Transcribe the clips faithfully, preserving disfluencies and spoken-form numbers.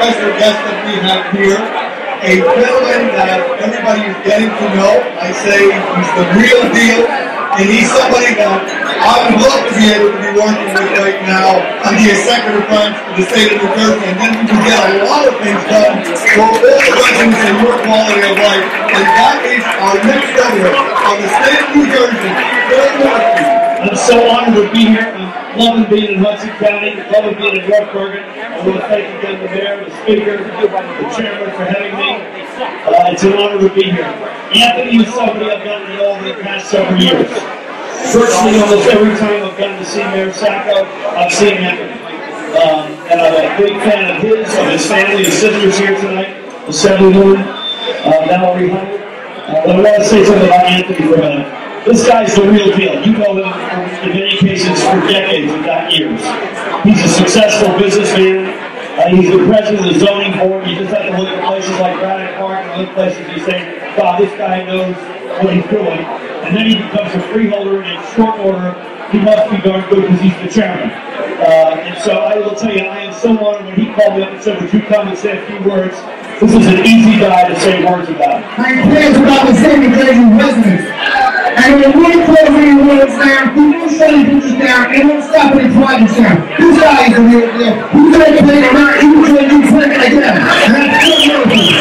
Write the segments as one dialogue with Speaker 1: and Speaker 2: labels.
Speaker 1: special guest that we have here, a gentleman that everybody is getting to know. I say he's the real deal, and he's somebody that I would love to be able to be working with right now on the executive branch for the state of New Jersey, and then we can get a lot of things done for all the residents and your quality of life. And that is our next governor on the state of New Jersey, Bill North.
Speaker 2: I'm so honored to be here. I'm loving being in Hudson County, loving being in North Bergen. I want to thank again the mayor, the speaker, the chairman for having me. Uh, it's an honor to be here. Anthony is somebody I've gotten to know over the past several years. Virtually almost every time I've gotten to see Mayor Sacco, I've seen Anthony. Um, and I'm a big fan of his, of his family. His sister's here tonight, Assemblywoman uh, Valerie Hunter. Uh, I want to say something about Anthony for a minute. This guy's the real deal. You know him in many cases for decades, if not years. He's a successful businessman. Uh, he's the president of the zoning board. You just have to look at places like Braddock Park and other places you say, God, this guy knows what he's doing. And then he becomes a freeholder, and in short order, he must be darn good because he's the chairman. Uh, and so I will tell you, I am so honored when he called me up and said, would you come and say a few words? This is an easy guy to say words about.
Speaker 3: My plans about the same Jersey residents. And when we close any roads down, people shutting business down, and don't stop any projects down. This guy is the real deal. He's going to play around, he's going to do plenty again. And that's good news.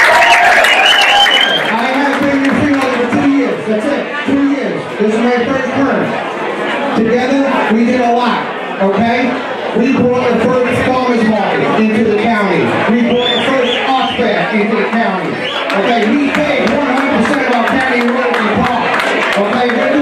Speaker 3: I have been in Freeholder for two years. That's it. Two years. This is my first term. Together, we did a lot. Okay? We brought the first farmers market into the county. We brought the first ox fair into the county. Okay? We paid one hundred percent of our county roads and parks. Okay?